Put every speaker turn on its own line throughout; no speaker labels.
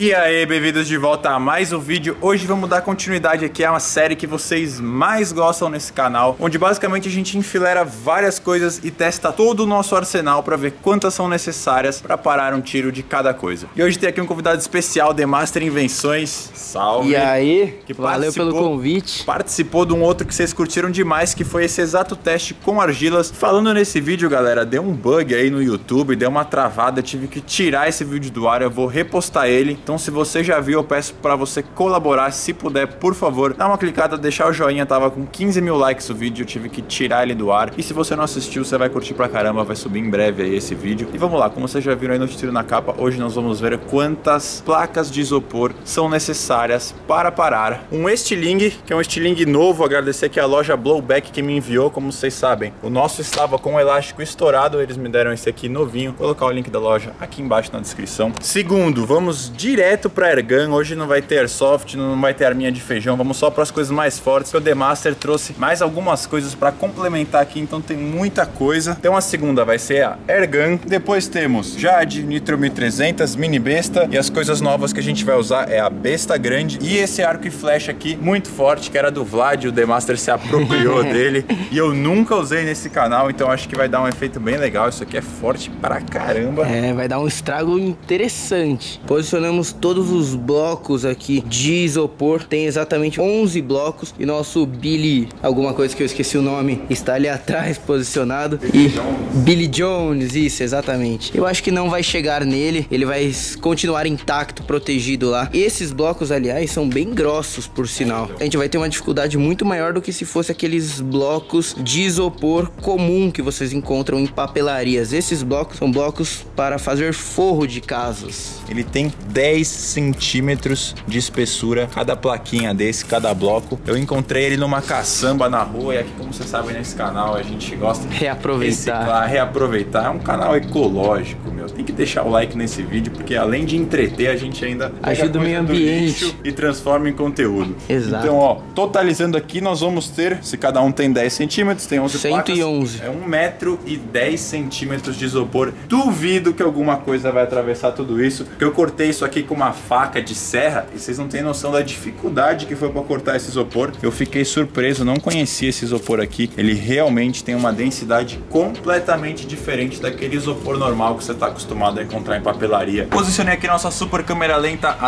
E aí, bem-vindos de volta a mais um vídeo. Hoje vamos dar continuidade aqui a uma série que vocês mais gostam nesse canal, onde basicamente a gente enfileira várias coisas e testa todo o nosso arsenal para ver quantas são necessárias para parar um tiro de cada coisa. E hoje tem aqui um convidado especial, The Master Invenções. Salve!
E aí,
que
valeu pelo convite.
Participou de um outro que vocês curtiram demais, que foi esse exato teste com argilas. Falando nesse vídeo, galera, deu um bug aí no YouTube, deu uma travada, tive que tirar esse vídeo do ar, eu vou repostar ele. Então se você já viu, eu peço para você colaborar, se puder, por favor, dá uma clicada, deixar o joinha, tava com 15 mil likes o vídeo, eu tive que tirar ele do ar. E se você não assistiu, você vai curtir pra caramba, vai subir em breve aí esse vídeo. E vamos lá, como vocês já viram aí no título na capa, hoje nós vamos ver quantas placas de isopor são necessárias para parar um estilingue, que é um estilingue novo. Agradecer aqui a loja Blowback que me enviou, como vocês sabem, o nosso estava com o elástico estourado, eles me deram esse aqui novinho. Vou colocar o link da loja aqui embaixo na descrição. Segundo, vamos direto para Airgun. Hoje não vai ter Airsoft, não vai ter arminha de feijão, vamos só para as coisas mais fortes. O The Master trouxe mais algumas coisas para complementar aqui, então tem muita coisa. Então a segunda vai ser a Airgun, depois temos Jade, Nitro 1300, Mini Besta, e as coisas novas que a gente vai usar é a Besta Grande e esse arco e flecha aqui, muito forte, que era do Vlad, o The Master se apropriou dele e eu nunca usei nesse canal, então acho que vai dar um efeito bem legal. Isso aqui é forte pra caramba.
É, vai dar um estrago interessante. Posicionamos todos os blocos aqui de isopor, tem exatamente 11 blocos e nosso Billy, alguma coisa que eu esqueci o nome, está ali atrás posicionado. Billy Jones, isso, exatamente. Eu acho que não vai chegar nele, ele vai continuar intacto, protegido lá. Esses blocos, aliás, são bem grossos, por sinal. A gente vai ter uma dificuldade muito maior do que se fosse aqueles blocos de isopor comum que vocês encontram em papelarias. Esses blocos são blocos para fazer forro de casas.
Ele tem 10 centímetros de espessura, cada plaquinha desse, cada bloco. Eu encontrei ele numa caçamba na rua e aqui, como vocês sabem, nesse canal a gente gosta de reaproveitar. É um canal ecológico, meu. Tem que deixar o like nesse vídeo, porque além de entreter, a gente ainda
ajuda o meio ambiente
e transforma em conteúdo.
Exato.
Então, ó, totalizando aqui, nós vamos ter, se cada um tem 10 centímetros, tem 11
111.
placas, é 1 metro e 10 centímetros de isopor. Duvido que alguma coisa vai atravessar tudo isso, porque eu cortei isso aqui com uma faca de serra e vocês não têm noção da dificuldade que foi para cortar esse isopor. Eu fiquei surpreso, não conhecia esse isopor aqui. Ele realmente tem uma densidade completamente diferente daquele isopor normal que você está acostumado a encontrar em papelaria. Posicionei aqui nossa super câmera lenta a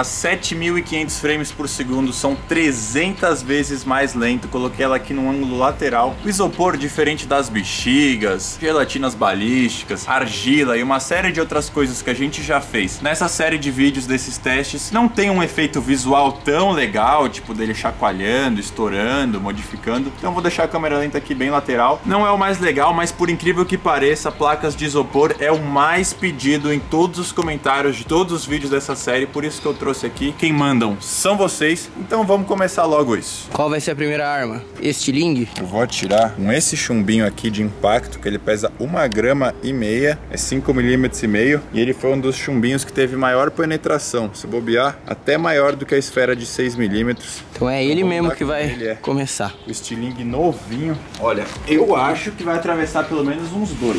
7.500 frames por segundo, são 300 vezes mais lento. Coloquei ela aqui num ângulo lateral. O isopor, diferente das bexigas, gelatinas balísticas, argila e uma série de outras coisas que a gente já fez nessa série de vídeos desses testes, não tem um efeito visual tão legal, tipo dele chacoalhando, estourando, modificando. Então vou deixar a câmera lenta aqui bem lateral. Não é o mais legal, mas por incrível que pareça, placas de isopor é o mais pedido em todos os comentários de todos os vídeos dessa série, por isso que eu trouxe aqui. Quem mandam são vocês, então vamos começar logo isso.
Qual vai ser a primeira arma? Estilingue?
Eu vou atirar com esse chumbinho aqui de impacto, que ele pesa 1,5 gramas, é 5,5 milímetros, e ele foi um dos chumbinhos que teve maior penetração, se bobear, até maior do que a esfera de 6 milímetros.
Então é ele mesmo que vai começar.
O estilingue novinho. Olha, eu acho que vai atravessar pelo menos uns 2.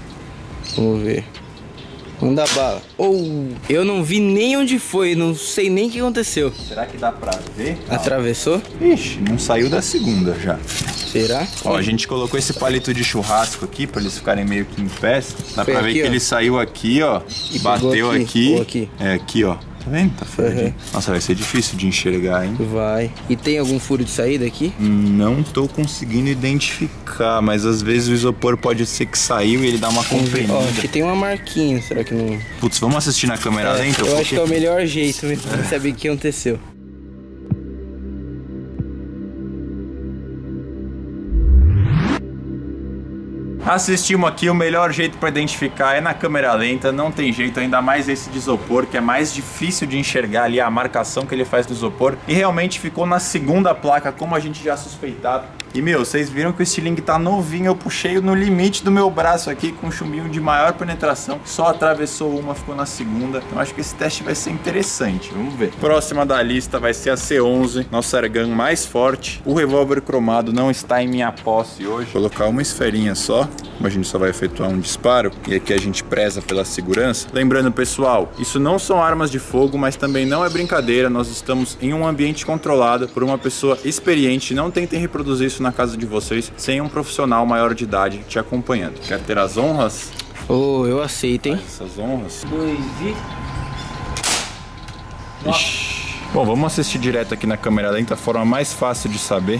Vamos ver. Manda bala. Eu não vi nem onde foi, não sei nem o que aconteceu.
Será que dá pra ver?
Atravessou?
Ixi, não saiu da segunda já.
Será?
Ó, a gente colocou esse palito de churrasco aqui pra eles ficarem meio que em pé. Dá pra ver que ele saiu aqui, ó, e bateu aqui. É, aqui, ó. Tá vendo? Tá furadinho. Nossa, vai ser difícil de enxergar, hein?
Vai. E tem algum furo de saída aqui?
Não tô conseguindo identificar, mas às vezes o isopor pode ser que saiu e ele dá uma comprimida.
Ó, aqui tem uma marquinha, será que não...
Putz, vamos assistir na câmera lenta?
Eu acho que é o melhor jeito mesmo de saber o que aconteceu.
Assistimos aqui, o melhor jeito para identificar é na câmera lenta, não tem jeito, ainda mais esse de isopor, que é mais difícil de enxergar ali a marcação que ele faz do isopor. E realmente ficou na segunda placa, como a gente já suspeitava. E, meu, vocês viram que o estilingue tá novinho, eu puxei no limite do meu braço aqui com um chumbinho de maior penetração, só atravessou uma, ficou na segunda. Então acho que esse teste vai ser interessante, vamos ver. Próxima da lista vai ser a C11, nossa airgun mais forte. O revólver cromado não está em minha posse hoje. Vou colocar uma esferinha só. como a gente só vai efetuar um disparo, e aqui a gente preza pela segurança. Lembrando, pessoal, isso não são armas de fogo, mas também não é brincadeira. Nós estamos em um ambiente controlado por uma pessoa experiente. Não tentem reproduzir isso na casa de vocês sem um profissional maior de idade te acompanhando. Quer ter as honras?
Oh, eu aceito, hein?
Essas honras.
2 e...
Ixi. Bom, vamos assistir direto aqui na câmera lenta, a forma mais fácil de saber.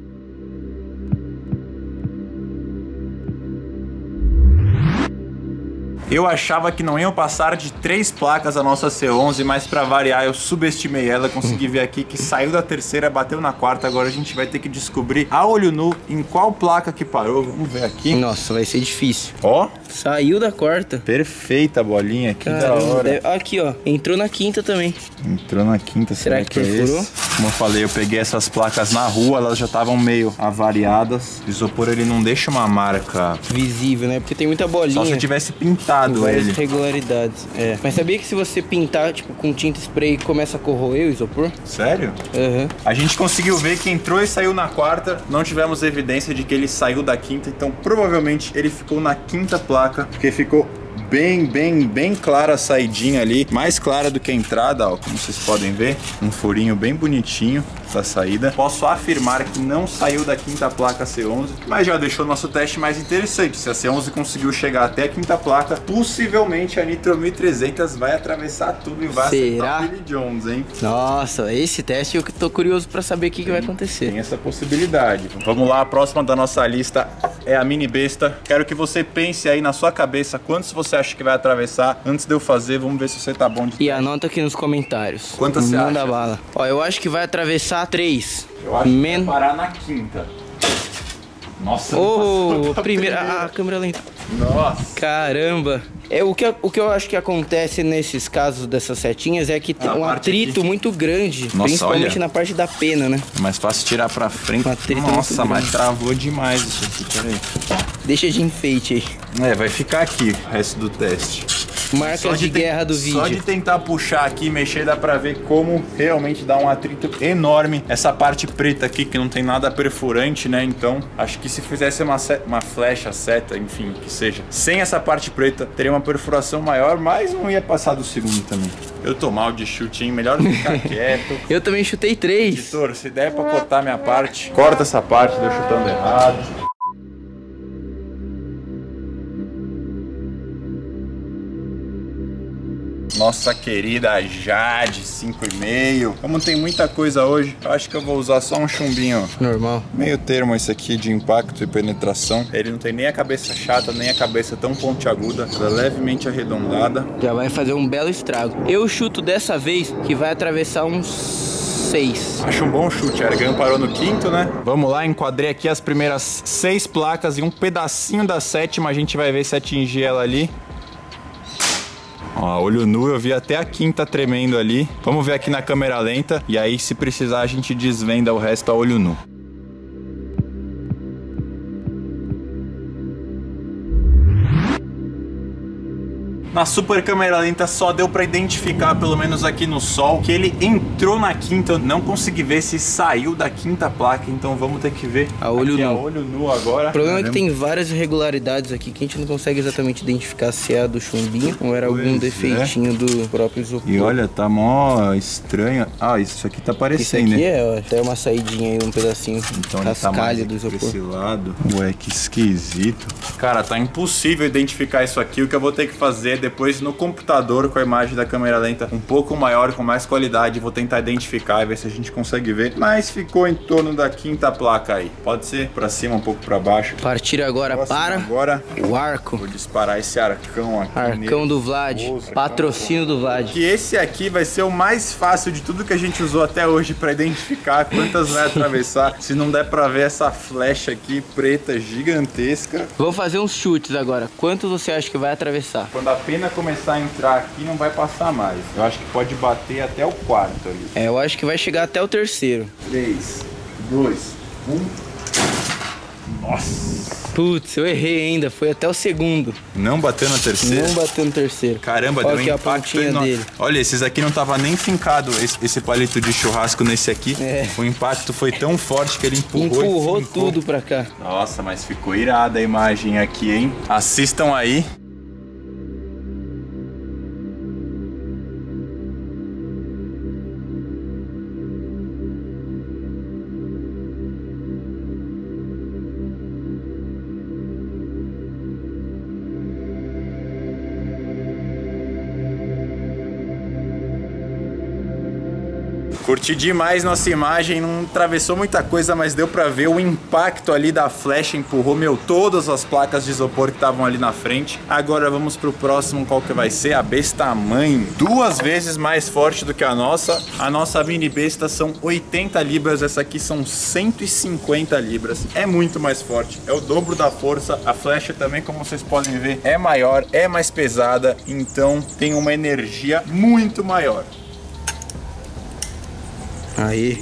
Eu achava que não iam passar de 3 placas a nossa C11, mas pra variar eu subestimei ela, consegui ver aqui que saiu da terceira, bateu na quarta, agora a gente vai ter que descobrir a olho nu em qual placa que parou. Vamos ver aqui.
Nossa, vai ser difícil.
Ó.
Saiu da quarta.
Perfeita a bolinha, que da
Caramba,
hora.
Aqui, ó, entrou na quinta também.
Entrou na quinta,
será que perfurou?
Como eu falei, eu peguei essas placas na rua, elas já estavam meio avariadas. O isopor, ele não deixa uma marca
visível, né? Porque tem muita bolinha.
Só se tivesse pintado
várias
ele.
irregularidades. É. Mas sabia que se você pintar, tipo, com tinta spray, começa a corroer o isopor?
Sério?
Uhum.
A gente conseguiu ver que entrou e saiu na quarta. Não tivemos evidência de que ele saiu da quinta. Então, provavelmente, ele ficou na quinta placa. Porque ficou bem clara a saidinha ali. Mais clara do que a entrada, ó. Como vocês podem ver. Um furinho bem bonitinho da saída. Posso afirmar que não saiu da quinta placa C11, mas já deixou nosso teste mais interessante. Se a C11 conseguiu chegar até a quinta placa, possivelmente a Nitro 1300 vai atravessar tudo e vai acertar o Billy Jones, hein?
Nossa, esse teste eu tô curioso pra saber o que vai acontecer.
Tem essa possibilidade. Vamos lá, a próxima da nossa lista é a mini besta. Quero que você pense aí na sua cabeça quantos você acha que vai atravessar. Antes de eu fazer, vamos ver se você tá bom de...
E anota aqui nos comentários.
Quantas você acha?
Manda bala. Ó, eu acho que vai atravessar 3.
Eu acho que vai parar na quinta. Nossa,
oh, a primeira, a câmera lenta.
Nossa.
Caramba. É, o que eu acho que acontece nesses casos dessas setinhas é que tem um atrito muito grande. Nossa, principalmente olha, na parte da pena, né?
É mais fácil tirar pra frente.
Nossa,
mas travou demais isso aqui, peraí.
Deixa de enfeite aí.
É, vai ficar aqui o resto do teste.
Marcas de guerra do vídeo.
Só de tentar puxar aqui e mexer dá pra ver como realmente dá um atrito enorme. Essa parte preta aqui que não tem nada perfurante, né? Então acho que se fizesse uma flecha, seta, enfim, que seja, sem essa parte preta, teria uma perfuração maior, mas não ia passar do segundo também. Eu tô mal de chute, hein? Melhor ficar quieto.
Eu também chutei 3.
Editor, se der pra cortar minha parte, corta essa parte, deu chutando errado. Nossa querida Jade 5,5. Como tem muita coisa hoje, eu acho que eu vou usar só um chumbinho
normal.
Meio termo esse aqui de impacto e penetração. Ele não tem nem a cabeça chata, nem a cabeça tão pontiaguda. Ela é levemente arredondada.
Já vai fazer um belo estrago. Eu chuto dessa vez que vai atravessar uns 6.
Acho um bom chute, Argan parou no quinto, né? Vamos lá, enquadrei aqui as primeiras 6 placas e um pedacinho da sétima. A gente vai ver se atingir ela ali. Ó, olho nu, eu vi até a quinta tremendo ali. Vamos ver aqui na câmera lenta. E aí, se precisar, a gente desvenda o resto a olho nu. Na super câmera lenta só deu pra identificar, pelo menos aqui no sol, que ele entrou na quinta. Eu não consegui ver se saiu da quinta placa, então vamos ter que ver
a olho nu.
A olho nu agora.
O problema é que tem várias irregularidades aqui que a gente não consegue exatamente identificar se é a do chumbinho ou era algum defeitinho do próprio isopor.
E olha, tá mó estranho. Ah, isso aqui tá parecendo,
isso aqui,
né?
É, ó, até uma saidinha aí, um pedacinho
então
cascalho
tá
do isopor.
Esse lado. Ué, que esquisito. Cara, tá impossível identificar isso aqui. O que eu vou ter que fazer depois no computador com a imagem da câmera lenta um pouco maior, com mais qualidade, vou tentar identificar e ver se a gente consegue ver, mas ficou em torno da quinta placa aí. Pode ser pra cima, um pouco pra baixo.
Partir agora para
agora
o arco.
Vou disparar esse arcão aqui.
Arcão do Vlad, patrocínio do Vlad.
Que esse aqui vai ser o mais fácil de tudo que a gente usou até hoje pra identificar quantas vai atravessar. Se não der pra ver essa flecha aqui preta gigantesca.
Vou fazer uns chutes agora. Quantos você acha que vai atravessar?
Quando a pena começar a entrar aqui, não vai passar mais. Eu acho que pode bater até o quarto ali.
É, eu acho que vai chegar até o terceiro.
3, 2, 1. Nossa.
Putz, eu errei ainda, foi até o segundo.
Não bateu na terceira?
Não bateu no terceiro.
Caramba,
olha
deu
aqui
um
a
impacto
pontinha
enorme.
dele.
Olha, esses aqui não tava nem fincado, esse palito de churrasco nesse aqui.
É.
O impacto foi tão forte que ele
empurrou tudo pra cá.
Nossa, mas ficou irada a imagem aqui, hein? Assistam aí. Curti demais nossa imagem, não atravessou muita coisa, mas deu pra ver o impacto ali da flecha, empurrou, todas as placas de isopor que estavam ali na frente. Agora vamos pro próximo, qual que vai ser? A besta mãe, 2 vezes mais forte do que a nossa. A nossa mini besta são 80 libras, essa aqui são 150 libras. É muito mais forte, é o dobro da força. A flecha também, como vocês podem ver, é maior, é mais pesada, então tem uma energia muito maior.
Aí.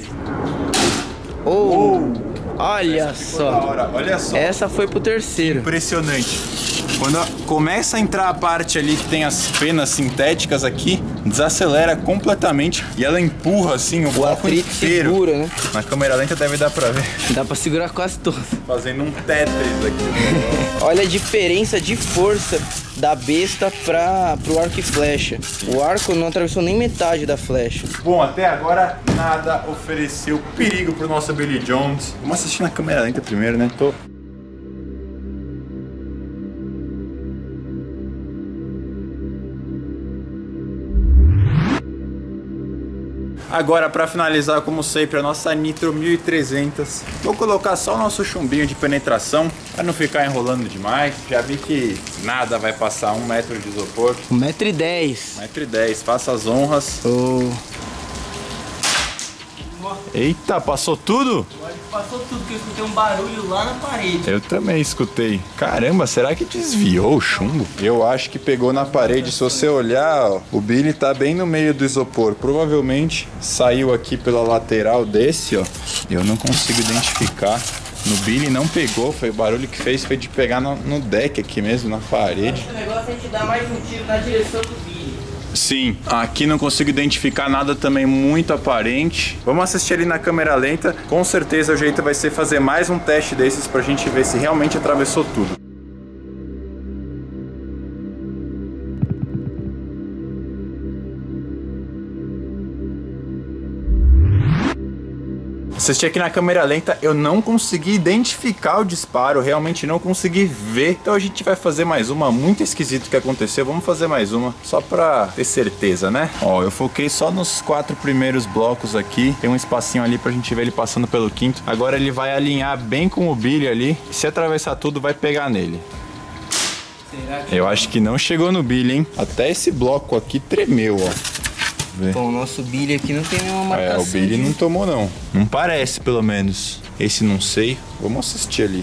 Oh, olha só.
Olha só.
Essa foi pro terceiro.
Impressionante. Quando começa a entrar a parte ali que tem as penas sintéticas aqui, desacelera completamente e ela empurra assim o bloco inteiro.
Segura, né?
Na câmera lenta deve dar pra ver.
Dá pra segurar quase todo.
Fazendo um Tetris aqui.
Olha a diferença de força da besta pro arco e flecha. O arco não atravessou nem metade da flecha.
Bom, até agora nada ofereceu perigo pro nosso Billy Jones. Vamos assistir na câmera lenta primeiro, né? Tô. Agora, para finalizar, como sempre, a nossa Nitro 1300. Vou colocar só o nosso chumbinho de penetração, para não ficar enrolando demais. Já vi que nada vai passar 1 metro de isopor.
1,10 m.
1,10 m, faça as honras.
Oh.
Eita, passou tudo?
Passou tudo, porque eu escutei um barulho lá na parede.
Eu também escutei. Caramba, será que desviou o chumbo? Eu acho que pegou na parede. Se você olhar, ó, o Billy tá bem no meio do isopor. Provavelmente saiu aqui pela lateral desse, ó. Eu não consigo identificar. No Billy não pegou, foi o barulho que fez, foi de pegar no deck aqui mesmo, na parede.
O negócio é a gente dar mais um tiro na direção do Billy.
Sim, aqui não consigo identificar nada também muito aparente. Vamos assistir ali na câmera lenta. Com certeza o jeito vai ser fazer mais um teste desses pra gente ver se realmente atravessou tudo. Assisti aqui na câmera lenta, eu não consegui identificar o disparo, realmente não consegui ver. Então a gente vai fazer mais uma, muito esquisito o que aconteceu. Vamos fazer mais uma, só pra ter certeza, né? Ó, eu foquei só nos 4 primeiros blocos aqui. Tem um espacinho ali pra gente ver ele passando pelo quinto. Agora ele vai alinhar bem com o Billy ali. Se atravessar tudo, vai pegar nele.
Será que...
Eu acho que não chegou no Billy, hein? Até esse bloco aqui tremeu, ó.
Bom, o nosso Billy aqui não tem nenhuma marcação.
É, o Billy não tomou não. Não parece, pelo menos. Esse não sei. Vamos assistir ali.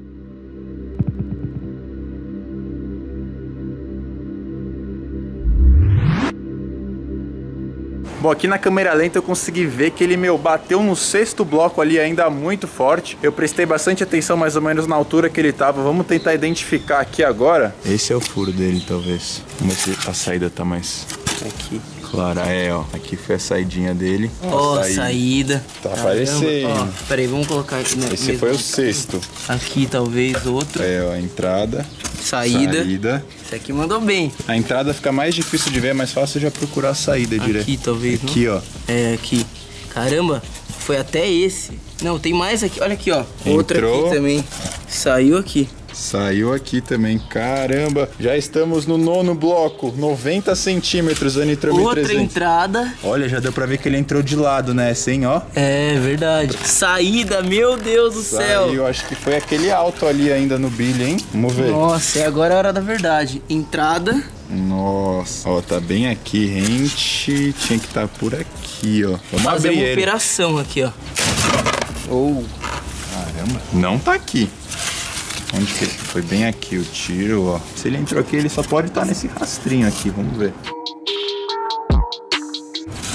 Bom, aqui na câmera lenta eu consegui ver que ele, bateu no 6º bloco ali ainda muito forte. Eu prestei bastante atenção mais ou menos na altura que ele tava. Vamos tentar identificar aqui agora. Esse é o furo dele, talvez. Vamos ver se a saída tá mais...
Aqui.
Claro, ó. Aqui foi a saidinha dele.
Ó, saída.
Tá aparecendo.
Ó, peraí, vamos colocar aqui na
Esse foi o 6º.
Aqui talvez outro.
É, ó, a entrada.
Saída. Esse aqui mandou bem.
A entrada fica mais difícil de ver, é mais fácil já procurar a saída direto.
Aqui talvez,
aqui, ó.
É, aqui. Caramba, foi até esse. Não, tem mais aqui. Olha aqui, ó. Outra aqui também. Saiu aqui.
Saiu aqui também, caramba. Já estamos no 9º bloco, 90 centímetros, a Nitro 1300.
Outra entrada.
Olha, já deu pra ver que ele entrou de lado, né? Assim, ó.
É, verdade. Saída, meu Deus do céu.
Saiu, acho que foi aquele alto ali ainda no Billy, hein? Vamos ver.
Nossa, agora é a hora da verdade. Entrada.
Nossa, ó, tá bem aqui, gente. Tinha que estar por aqui, ó. Vamos
fazer
abrir
uma
ele.
operação aqui, ó. Oh.
Caramba, não tá aqui. Onde que ele foi? Bem aqui o tiro, ó. Se ele entrou aqui, ele só pode estar nesse rastrinho aqui, vamos ver.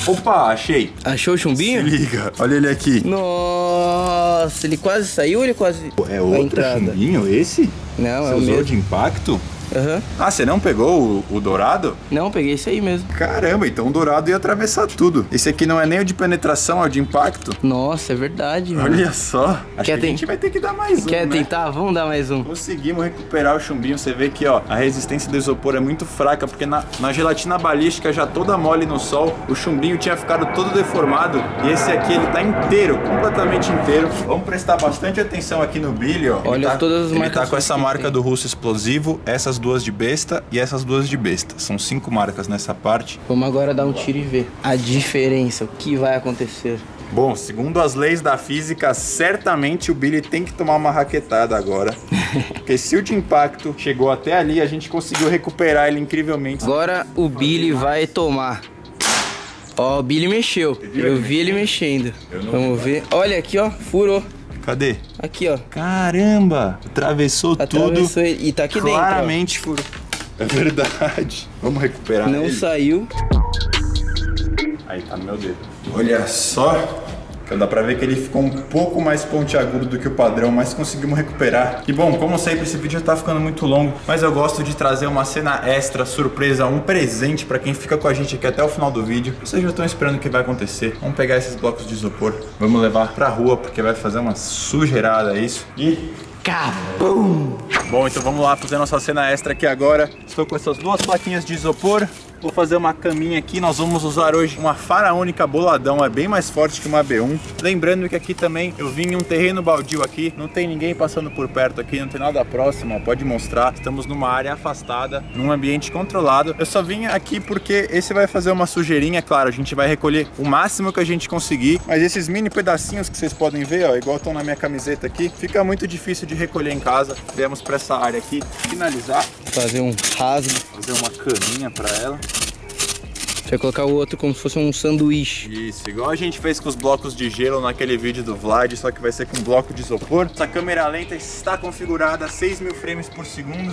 Opa, achei.
Achou o chumbinho?
Se liga, olha ele aqui.
Nossa, ele quase saiu ou ele quase...
É outro chumbinho esse?
Não,
Você
é o
usou
mesmo.
de impacto?
Aham.
Ah, você não pegou o dourado?
Não, peguei esse aí mesmo.
Caramba, então o dourado ia atravessar tudo. Esse aqui não é nem o de penetração, é o de impacto.
Nossa, é verdade, mano.
Olha só. Acho que a
Quer
gente vai ter que dar mais um,
Quer
né?
tentar? Vamos dar mais um.
Conseguimos recuperar o chumbinho. Você vê que, ó, a resistência do isopor é muito fraca, porque na gelatina balística já toda mole no sol, o chumbinho tinha ficado todo deformado. E esse aqui, ele tá inteiro, completamente inteiro. Vamos prestar bastante atenção aqui no Billy, ó.
Olha todas as
Ele
marcas
tá com essa
que
marca
tem.
do russo explosivo, essas duas de besta e essas duas de besta. São 5 marcas nessa parte.
Vamos agora dar um tiro e ver a diferença, o que vai acontecer.
Bom, segundo as leis da física, certamente o Billy tem que tomar uma raquetada agora. Porque se o de impacto chegou até ali, a gente conseguiu recuperar ele incrivelmente.
Agora o Billy vai tomar. Ó, o Billy mexeu. Eu vi ele mexendo. Vamos ver. Olha aqui, ó, furou.
Cadê?
Aqui, ó.
Caramba! Atravessou
Atravessou
tudo.
ele. E tá aqui
Claramente furou. É verdade. Vamos recuperar
dentro, ó. Não
ele.
saiu.
Aí tá no meu dedo. Olha só. Dá pra ver que ele ficou um pouco mais pontiagudo do que o padrão, mas conseguimos recuperar. E bom, como sempre, esse vídeo tá ficando muito longo, mas eu gosto de trazer uma cena extra, surpresa, um presente pra quem fica com a gente aqui até o final do vídeo. Vocês já estão esperando o que vai acontecer. Vamos pegar esses blocos de isopor, vamos levar pra rua, porque vai fazer uma sujeirada isso. E...
Cabum!
Bom, então vamos lá fazer nossa cena extra aqui agora. Estou com essas duas plaquinhas de isopor. Vou fazer uma caminha aqui, nós vamos usar hoje uma faraônica boladão, é bem mais forte que uma B1. Lembrando que aqui também eu vim em um terreno baldio aqui, não tem ninguém passando por perto aqui, não tem nada próximo, ó, pode mostrar. Estamos numa área afastada, num ambiente controlado. Eu só vim aqui porque esse vai fazer uma sujeirinha, claro, a gente vai recolher o máximo que a gente conseguir, mas esses mini pedacinhos que vocês podem ver, ó, igual estão na minha camiseta aqui, fica muito difícil de recolher em casa. Viemos para essa área aqui, finalizar,
Fazer um rasgo.
fazer uma caminha para ela.
Você vai colocar o outro como se fosse um sanduíche.
Isso, igual a gente fez com os blocos de gelo naquele vídeo do Vlad, só que vai ser com bloco de isopor. Essa câmera lenta está configurada a 6.000 frames por segundo.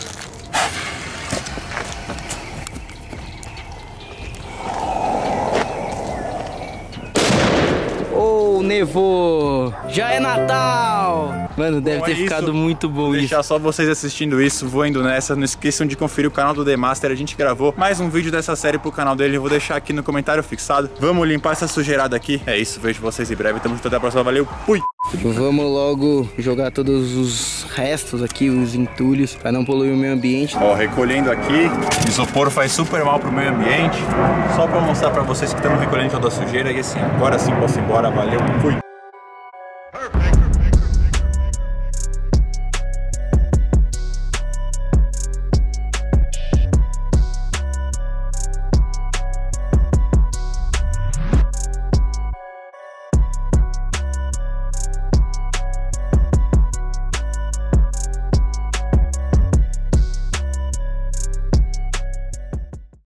Oh, nevou! Já é Natal! Mano, deve
Bom,
ter
é
ficado
isso.
muito bom
Vou
isso.
deixar só vocês assistindo isso, vou indo nessa. Não esqueçam de conferir o canal do The Master, a gente gravou mais um vídeo dessa série pro canal dele, eu vou deixar aqui no comentário fixado. Vamos limpar essa sujeirada aqui. É isso, vejo vocês em breve, tamo junto, até a próxima, valeu, fui!
Vamos logo jogar todos os restos aqui, os entulhos, para não poluir o meio ambiente.
Ó, recolhendo aqui, isopor faz super mal pro meio ambiente. Só pra mostrar pra vocês que estamos recolhendo toda a sujeira e assim, agora sim posso ir embora, valeu, fui!